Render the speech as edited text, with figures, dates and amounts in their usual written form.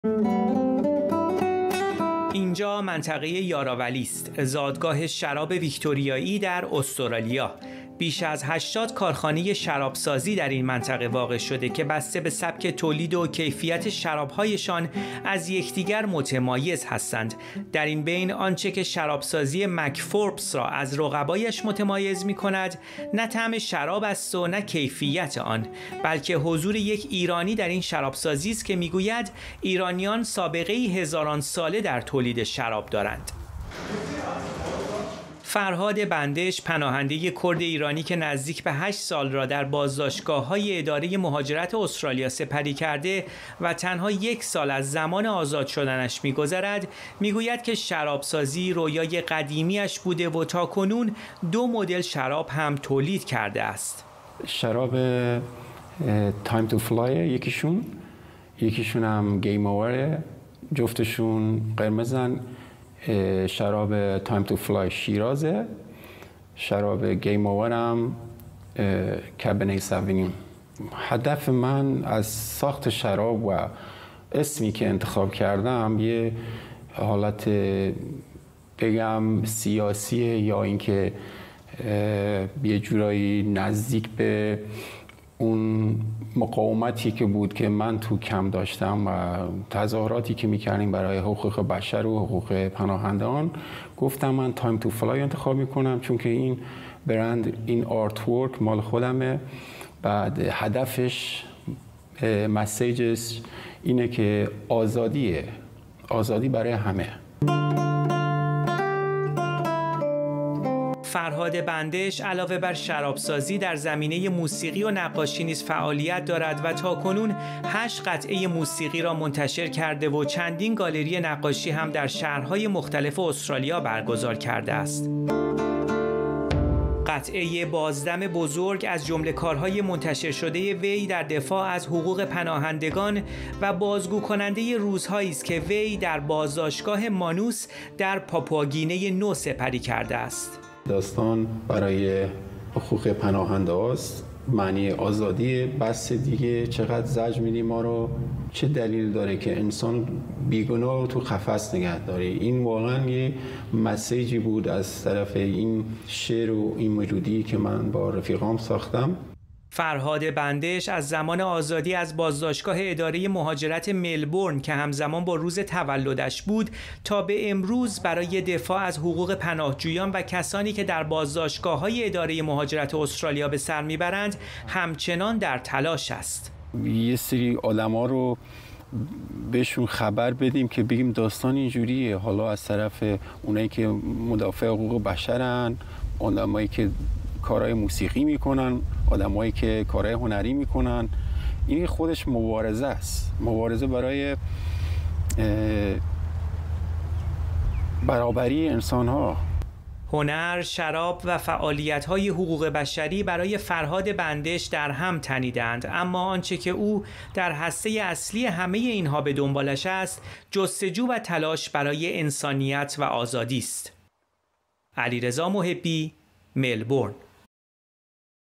اینجا منطقه یاراولی است، زادگاه شراب ویکتوریایی در استرالیا. بیش از 80 کارخانه شرابسازی در این منطقه واقع شده که بسته به سبک تولید و کیفیت شرابهایشان از یکدیگر متمایز هستند. در این بین آنچه که شرابسازی مکفوربس را از رقبایش متمایز می کند نه طعم شراب است و نه کیفیت آن، بلکه حضور یک ایرانی در این شرابسازی است که میگوید ایرانیان سابقه هزاران ساله در تولید شراب دارند. فرهاد بندش، پناهنده کرد ایرانی که نزدیک به 8 سال را در بازداشتگاه‌های اداره مهاجرت استرالیا سپری کرده و تنها 1 سال از زمان آزاد شدنش می‌گذرد، می‌گوید که شرابسازی رویای قدیمی‌اش بوده و تاکنون 2 مدل شراب هم تولید کرده است. شراب تایم تو فلای یکیشون هم گیم اووره، جفتشون قرمزن. شراب تایم تو فلای شیرازه، شراب گیم اوور هم کابرنه ساوینیون. هدف من از ساخت شراب و اسمی که انتخاب کردم یه حالت بگم سیاسیه یا اینکه یه جورایی نزدیک به اون مقاومتی که بود که من تو کم داشتم و تظاهراتی که میکردیم برای حقوق بشر و حقوق پناهندگان، گفتم من تایم تو فلای انتخاب میکنم چون که این برند، این آرت ورک مال خودمه. بعد هدفش، مسیجش اینه که آزادی برای همه. فرهاد بندش علاوه بر شرابسازی در زمینه موسیقی و نقاشی نیز فعالیت دارد و تاکنون 8 قطعه موسیقی را منتشر کرده و چندین گالری نقاشی هم در شهرهای مختلف استرالیا برگزار کرده است. قطعه بازدم بزرگ از جمله کارهای منتشر شده وی در دفاع از حقوق پناهندگان و بازگو کننده روزهایی است که وی در بازداشتگاه مانوس در پاپواگینه نو سپری کرده است. داستان برای حقوق پناهنده است، معنی آزادی. بس دیگه چقدر زجر میدیم ما رو، چه دلیل داره که انسان بیگناه رو تو قفس نگه داره. این واقعا یه مسیجی بود از طرف این شعر و این ملودی که من با رفیقام ساختم. فرهاد بندش از زمان آزادی از بازداشتگاه اداره مهاجرت ملبورن که همزمان با روز تولدش بود تا به امروز برای دفاع از حقوق پناهجویان و کسانی که در بازداشتگاه‌های اداره مهاجرت استرالیا به سر میبرند همچنان در تلاش است. یه سری آدما رو بهشون خبر بدیم که بگیم داستان اینجوریه، حالا از طرف اونایی که مدافع حقوق بشرن، آدمایی که کارهای موسیقی میکنن، آدمایی که کارهای هنری میکنن. این خودش مبارزه است، مبارزه برای برابری انسان‌ها. هنر، شراب و فعالیت‌های حقوق بشری برای فرهاد بندش در هم تنیدند، اما آنچه که او در هسته اصلی همه اینها به دنبالش است، جستجو و تلاش برای انسانیت و آزادی است. علیرضا محبی، ملبورن.